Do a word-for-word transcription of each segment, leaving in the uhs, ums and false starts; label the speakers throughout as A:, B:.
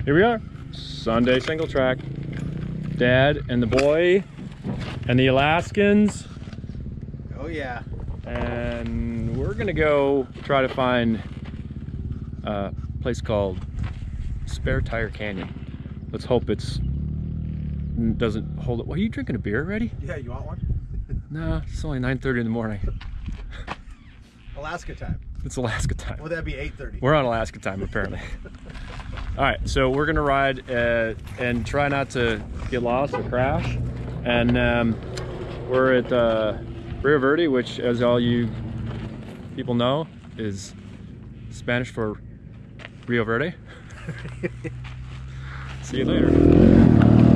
A: Here we are, Sunday single track. Dad and the boy and the Alaskans.
B: Oh yeah.
A: And we're gonna go try to find a place called Spare Tire Canyon. Let's hope it's doesn't hold it. Well, are you drinking a beer already?
B: Yeah, you want one?
A: No, it's only nine thirty in the morning.
B: Alaska time.
A: It's Alaska time.
B: Well, that'd be eight thirty.
A: We're on Alaska time apparently. All right, so we're gonna ride uh, and try not to get lost or crash. And um, we're at uh, Rio Verde, which, as all you people know, is Spanish for Rio Verde. See you later.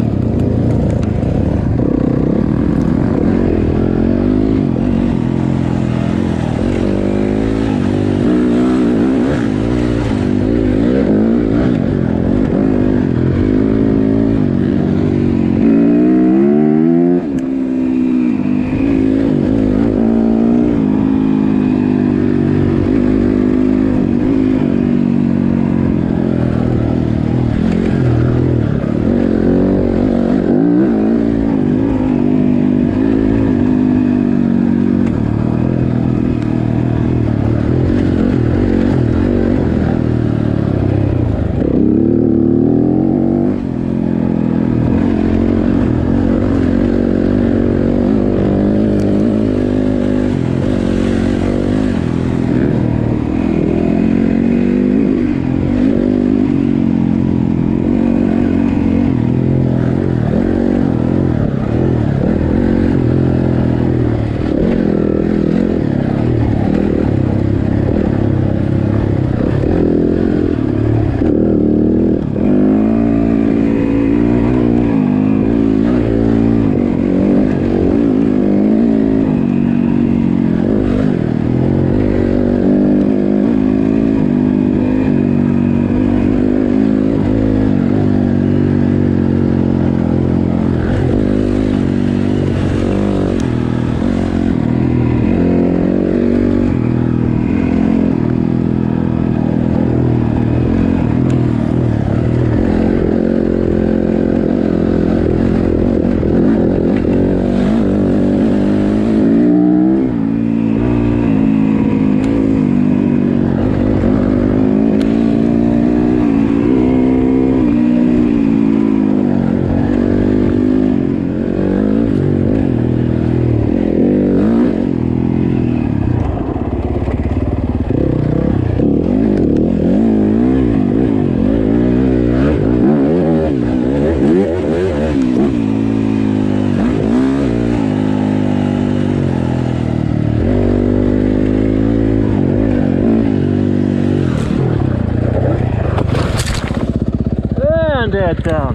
A: Dad down.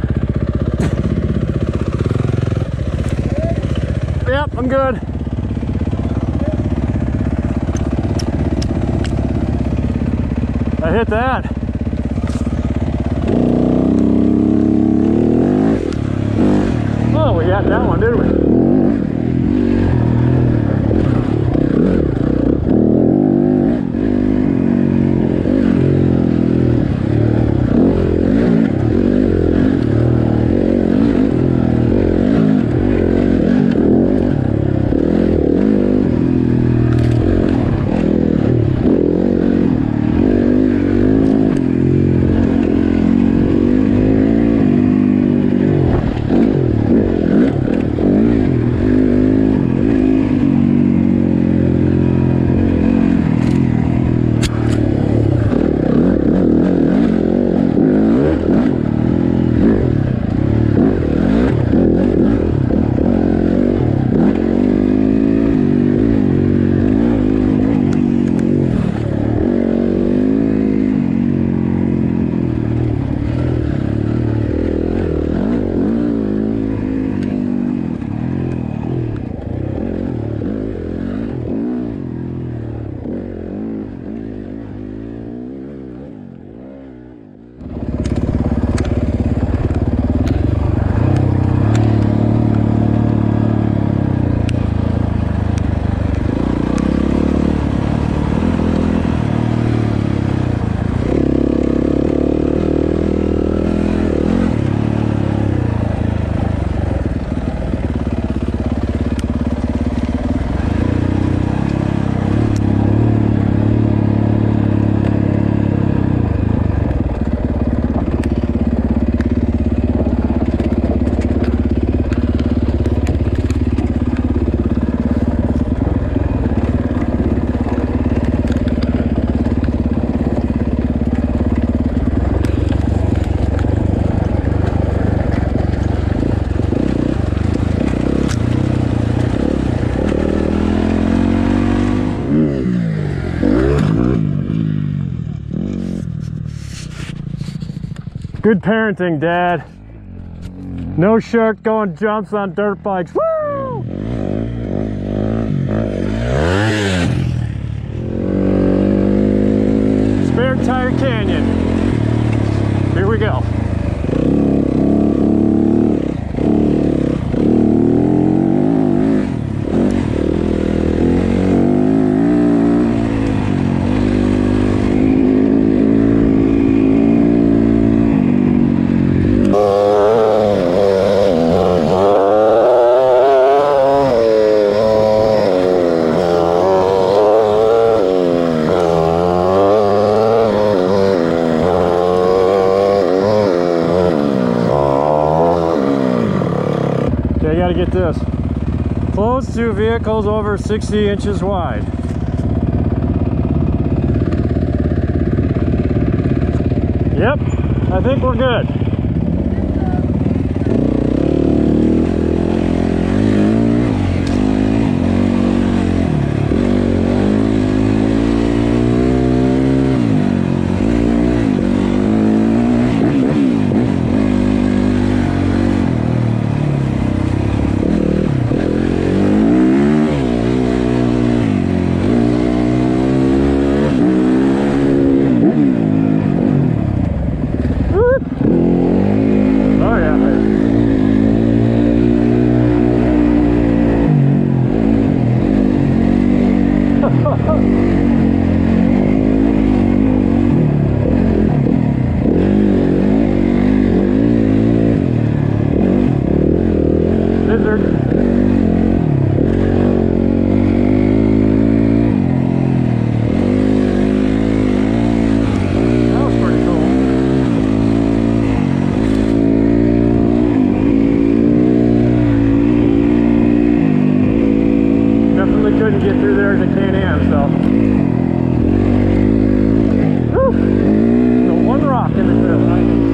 A: Yep, I'm good. I hit that. Oh, we got that one, didn't we? Good parenting, Dad. No shirt, going jumps on dirt bikes. Woo! Spare Tire Canyon. Here we go. I gotta get this. Closed to vehicles over sixty inches wide. Yep, I think we're good. Couldn't get through there as a Can-Am, so. Whew. The one rock in the trail, right?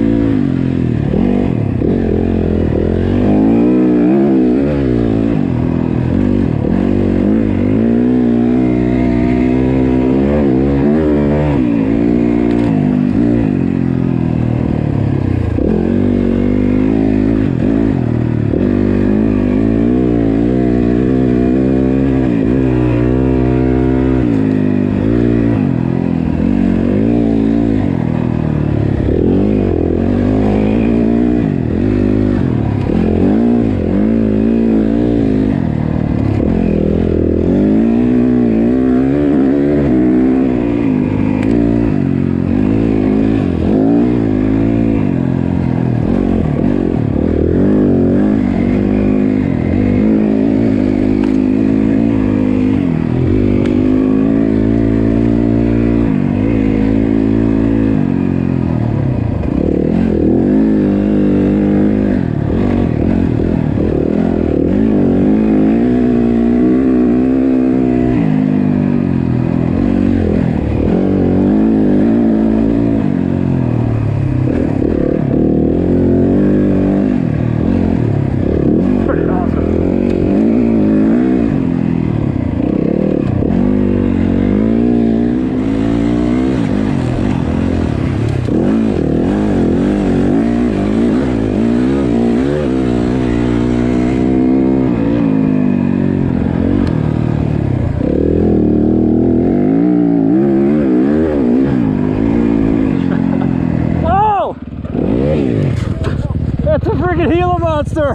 A: Gila monster.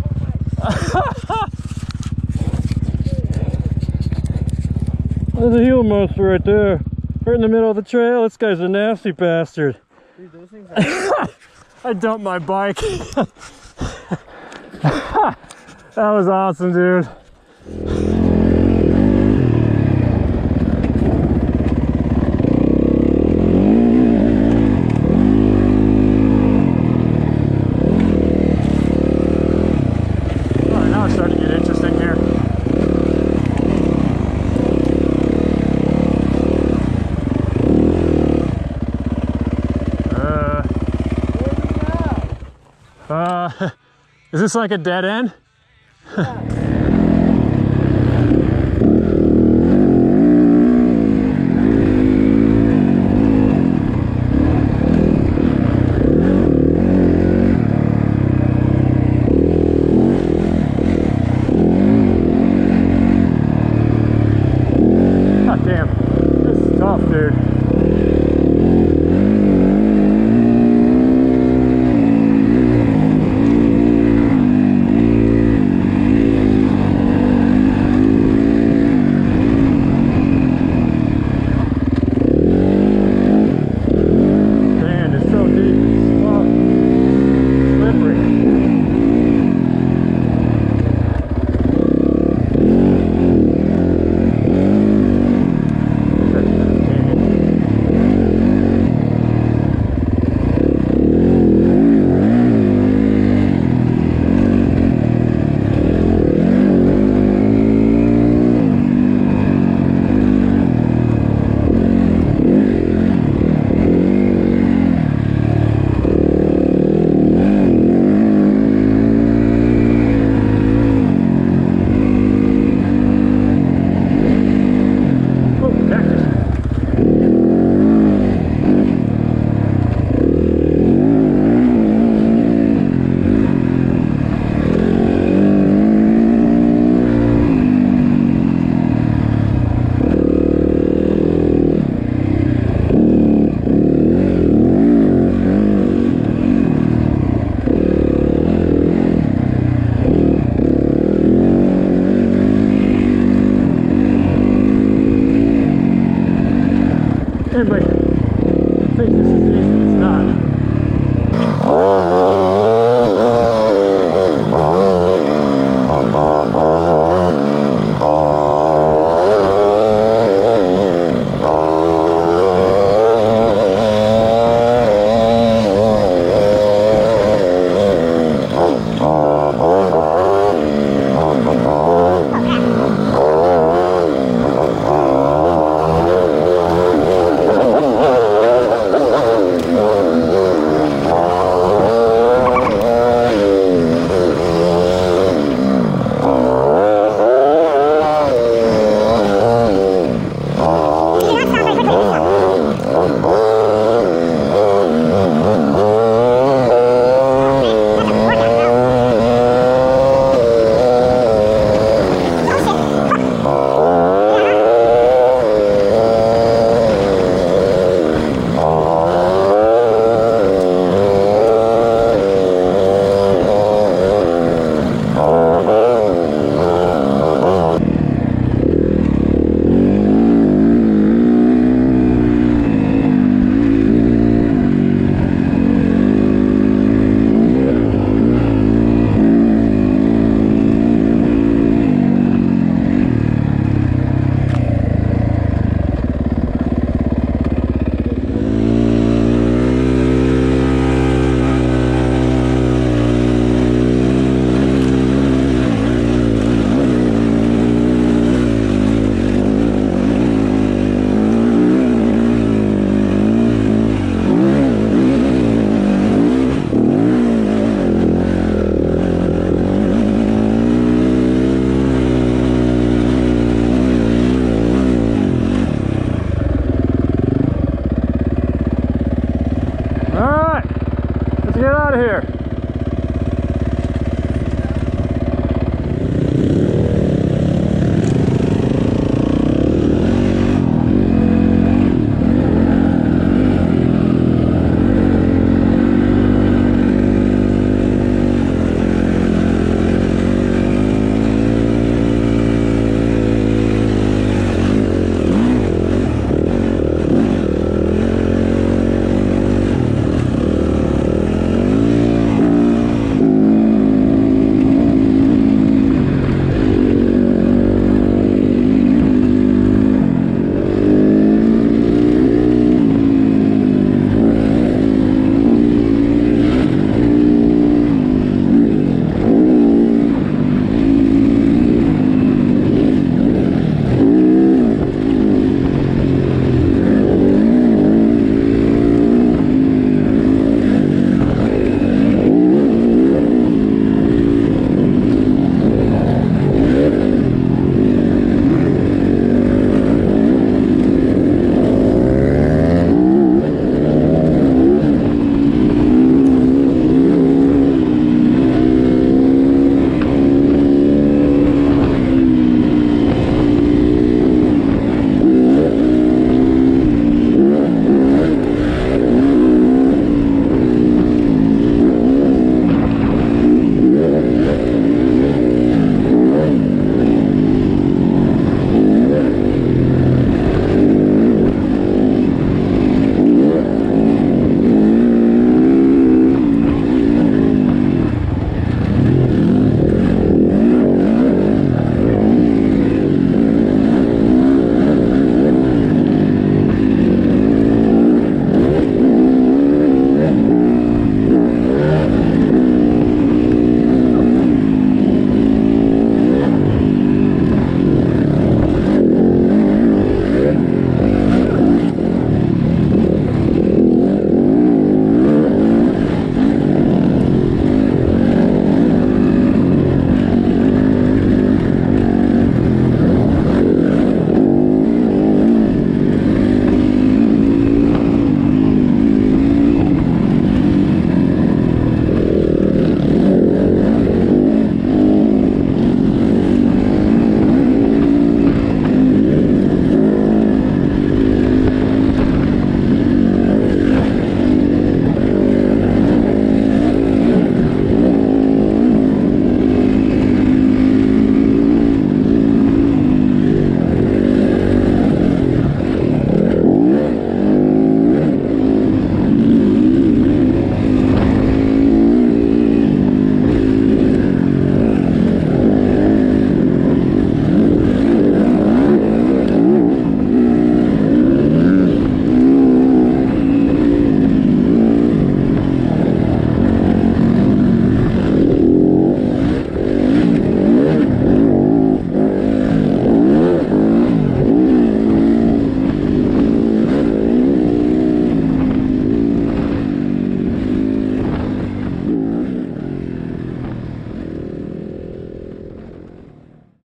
A: There's a Gila monster right there, right in the middle of the trail. This guy's a nasty bastard.
B: Dude, those things are
A: I dumped my bike. That was awesome, dude. Starting to get interesting here. Uh, uh, is this like a dead end?
B: Yeah.
A: Everybody thinks this is easy, it's not. Get out of here.